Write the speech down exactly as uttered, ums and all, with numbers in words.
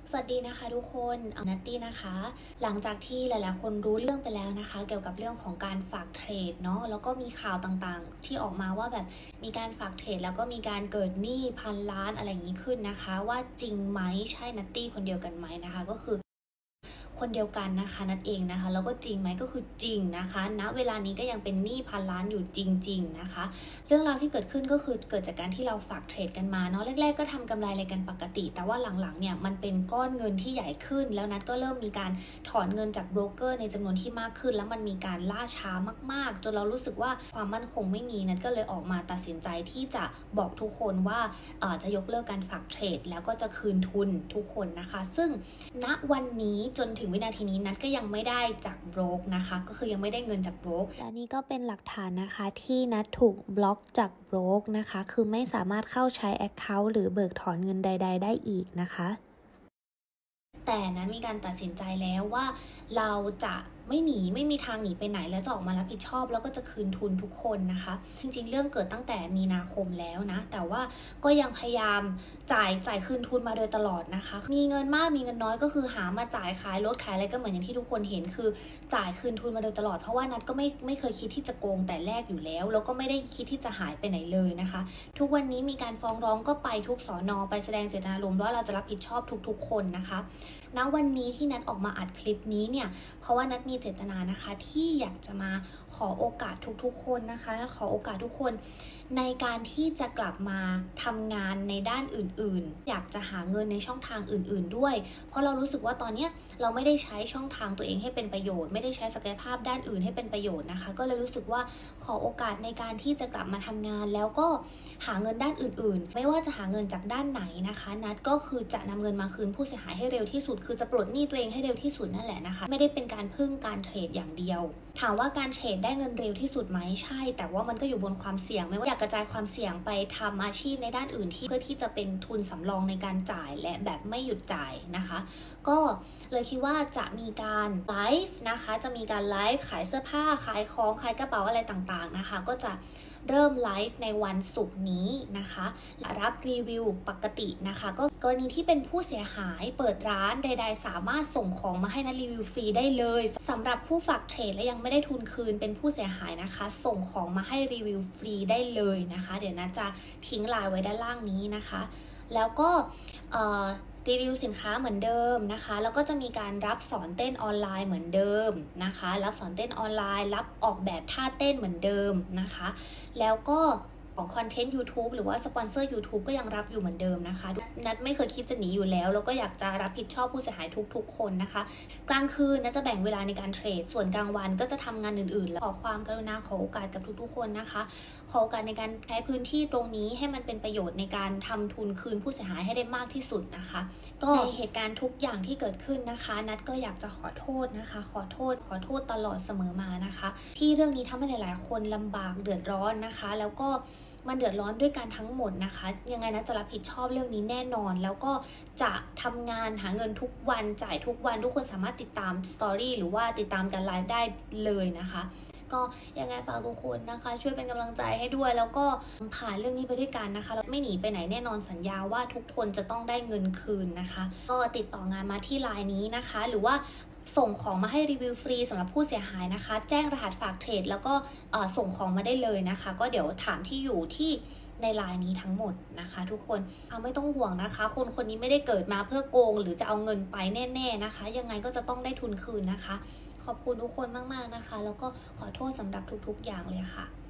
สวัสดีนะคะทุกคนเอานัตตี้นะคะหลังจากที่หลายๆคนรู้เรื่องไปแล้วนะคะเกี่ยวกับเรื่องของการฝากเทรดเนาะแล้วก็มีข่าวต่างๆที่ออกมาว่าแบบมีการฝากเทรดแล้วก็มีการเกิดหนี้พันล้านอะไรอย่างนี้ขึ้นนะคะว่าจริงไหมใช่นัตตี้คนเดียวกันไหมนะคะก็คือคนเดียวกันนะคะนั่นเองนะคะแล้วก็จริงไหมก็คือจริงนะคะณเวลานี้ก็ยังเป็นหนี้พันล้านอยู่จริงๆนะคะเรื่องราวที่เกิดขึ้นก็คือเกิดจากการที่เราฝากเทรดกันมาเนาะแรกๆก็ทำกำไรอะไรกันปกติแต่ว่าหลังๆเนี่ยมันเป็นก้อนเงินที่ใหญ่ขึ้นแล้วนัดก็เริ่มมีการถอนเงินจากโบรกเกอร์ในจำนวนที่มากขึ้นแล้วมันมีการล่าช้ามากๆจนเรารู้สึกว่าความมั่นคงไม่มีนัดก็เลยออกมาตัดสินใจที่จะบอกทุกคนว่าจะยกเลิกการฝากเทรดแล้วก็จะคืนทุนทุกคนนะคะซึ่งณวันนี้จนถึงวินาทีนี้นัดก็ยังไม่ได้จากโบรกนะคะก็คือยังไม่ได้เงินจากโบรกและนี่ก็เป็นหลักฐานนะคะที่นัดถูกบล็อกจากโบรกนะคะคือไม่สามารถเข้าใช้ Account หรือเบิกถอนเงินใดๆได้อีกนะคะแต่นั้นมีการตัดสินใจแล้วว่าเราจะไม่หนีไม่มีทางหนีไปไหนแล้วจะออกมารับผิดชอบแล้วก็จะคืนทุนทุกคนนะคะจริงๆเรื่องเกิดตั้งแต่มีนาคมแล้วนะแต่ว่าก็ยังพยายามจ่ายจ่ายคืนทุนมาโดยตลอดนะคะมีเงินมากมีเงินน้อยก็คือหามาจ่ายขายรถขายอะไรก็เหมือนอย่างที่ทุกคนเห็นคือจ่ายคืนทุนมาโดยตลอดเพราะว่านัดก็ไม่ไม่เคยคิดที่จะโกงแต่แรกอยู่แล้วแล้วก็ไม่ได้คิดที่จะหายไปไหนเลยนะคะทุกวันนี้มีการฟ้องร้องก็ไปทุกสน.ไปแสดงเจตนารมณ์ว่าเราจะรับผิดชอบทุกๆคนนะคะณวันนี้ที่นัดออกมาอัดคลิปนี้เนี่ยเพราะว่านัดมีเจตนานะคะที่อยากจะมาขอโอกาสทุกๆคนนะคะนัดขอโอกาสทุกคนในการที่จะกลับมาทำงานในด้านอื่นๆอยากจะหาเงินในช่องทางอื่นๆด้วยเพราะเรารู้สึกว่าตอนนี้เราไม่ได้ใช้ช่องทางตัวเองให้เป็นประโยชน์ไม่ได้ใช้ศักยภาพด้านอื่นให้เป็นประโยชน์นะคะก็เลยรู้สึกว่าขอโอกาสในการที่จะกลับมาทำงานแล้วก็หาเงินด้านอื่นๆไม่ว่าจะหาเงินจากด้านไหนนะคะนัดก็คือจะนำเงินมาคืนผู้เสียหายให้เร็วที่สุดคือจะปลดหนี้ตัวเองให้เร็วที่สุดนั่นแหละนะคะไม่ได้เป็นการพึ่งการเทรดอย่างเดียวถามว่าการเทรดได้เงินเร็วที่สุดไหมใช่แต่ว่ามันก็อยู่บนความเสี่ยงไม่ว่าอยากกระจายความเสี่ยงไปทำอาชีพในด้านอื่นที่เพื่อที่จะเป็นทุนสำรองในการจ่ายและแบบไม่หยุดจ่ายนะคะก็เลยคิดว่าจะมีการไลฟ์นะคะจะมีการไลฟ์ขายเสื้อผ้าขายของขายกระเป๋าอะไรต่างๆนะคะก็จะเริ่มไลฟ์ในวันศุกร์นี้นะคะรับรีวิวปกตินะคะก็กรณีที่เป็นผู้เสียหายเปิดร้านใดๆสามารถส่งของมาให้นัดรีวิวฟรีได้เลยสำหรับผู้ฝากเทรดและยังไม่ได้ทุนคืนเป็นผู้เสียหายนะคะส่งของมาให้รีวิวฟรีได้เลยนะคะเดี๋ยวนัดจะทิ้งไลน์ไว้ด้านล่างนี้นะคะแล้วก็รีวิวสินค้าเหมือนเดิมนะคะแล้วก็จะมีการรับสอนเต้นออนไลน์เหมือนเดิมนะคะรับสอนเต้นออนไลน์รับออกแบบท่าเต้นเหมือนเดิมนะคะแล้วก็ของคอนเทนต์ YouTube หรือว่าสปอนเซอร์ YouTube ก็ยังรับอยู่เหมือนเดิมนะคะนัดไม่เคยคิดจะหนีอยู่แล้วแล้วก็อยากจะรับผิดชอบผู้เสียหายทุกๆคนนะคะกลางคืนนัดจะแบ่งเวลาในการเทรดส่วนกลางวันก็จะทำงานอื่นๆแล้วขอความกรุณาขอโอกาสกับทุกๆคนนะคะขอโอกาสในการใช้พื้นที่ตรงนี้ให้มันเป็นประโยชน์ในการทำทุนคืนผู้เสียหายให้ได้มากที่สุดนะคะก็ในเหตุการณ์ทุกอย่างที่เกิดขึ้นนะคะนัดก็อยากจะขอโทษนะคะขอโทษขอโทษตลอดเสมอมานะคะที่เรื่องนี้ทำให้หลายๆคนลำบากเดือดร้อนนะคะแล้วก็มันเดือดร้อนด้วยกันทั้งหมดนะคะยังไงนะจะรับผิดชอบเรื่องนี้แน่นอนแล้วก็จะทำงานหาเงินทุกวันจ่ายทุกวันทุกคนสามารถติดตามสตอรี่หรือว่าติดตามการไลฟ์ได้เลยนะคะก็ยังไงฝากทุกคนนะคะช่วยเป็นกำลังใจให้ด้วยแล้วก็ผ่านเรื่องนี้ไปด้วยกันนะคะเราไม่หนีไปไหนแน่นอนสัญญาว่าทุกคนจะต้องได้เงินคืนนะคะก็ติดต่องานมาที่ไลน์นี้นะคะหรือว่าส่งของมาให้รีวิวฟรีสำหรับผู้เสียหายนะคะแจ้งรหัสฝากเทรดแล้วก็ส่งของมาได้เลยนะคะก็เดี๋ยวถามที่อยู่ที่ในไลน์นี้ทั้งหมดนะคะทุกคนเอาไม่ต้องห่วงนะคะคนคนนี้ไม่ได้เกิดมาเพื่อโกงหรือจะเอาเงินไปแน่ๆนะคะยังไงก็จะต้องได้ทุนคืนนะคะขอบคุณทุกคนมากๆนะคะแล้วก็ขอโทษสำหรับทุกๆอย่างเลยค่ะ